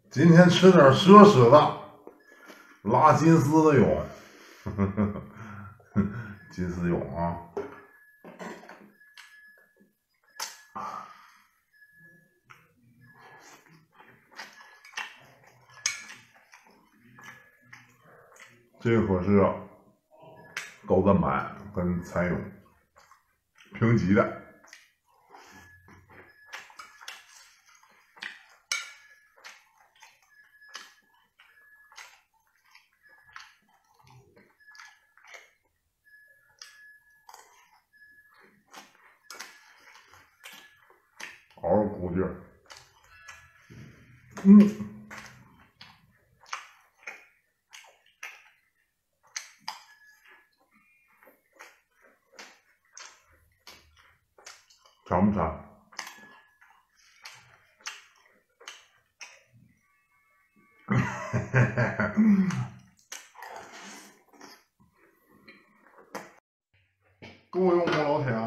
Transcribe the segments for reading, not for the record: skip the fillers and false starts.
今天吃点奢侈的，拉金丝的蛹，金丝蛹啊！这可是高蛋白跟菜蛹平级的。 嗷嗷鼓劲儿，馋不馋？够用不，老铁？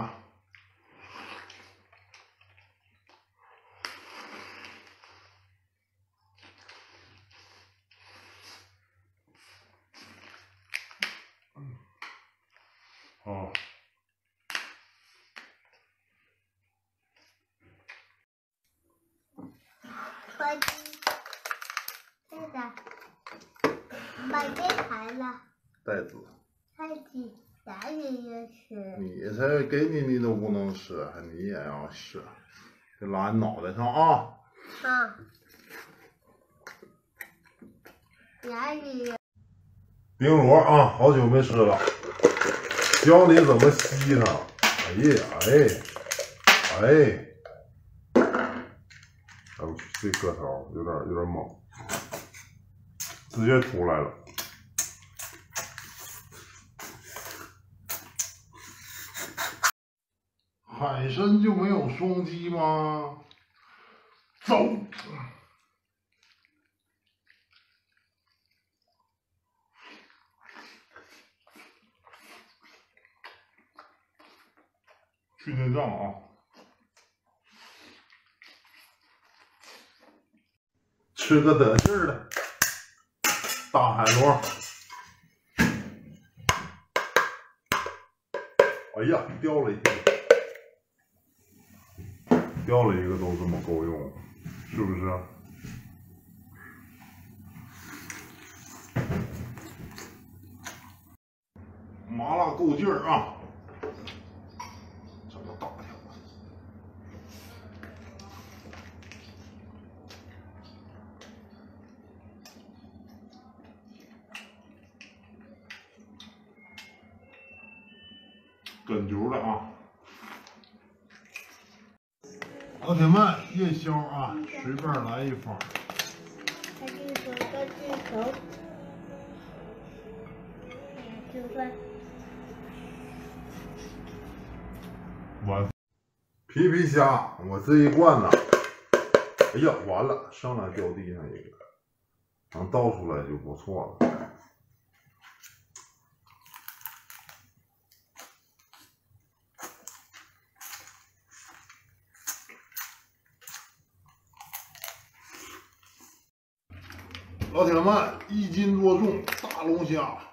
好。 快递，对的，买这台了。 袋子。 快递，咱爷爷吃。 你才给你都不能吃，你也要吃，得拉你脑袋上啊！ 啊。咱爷爷。 冰螺啊，好久没吃了，教你怎么吸它。哎呀，哎，哎我去，这个头有点猛，直接出来了。海参就没有双击吗？走。去内脏啊！吃个得劲儿的大海螺。哎呀，掉了一个，掉了一个都这么够用，是不是？麻辣够劲儿啊！ 跟球的啊！老铁们，夜宵啊，随便来一份。 快递说个镜头。吃饭。 完。皮皮虾，我这一罐呢，哎呀，完了，上来掉地上一个，能倒出来就不错了。 老铁们，1斤多重大龙虾。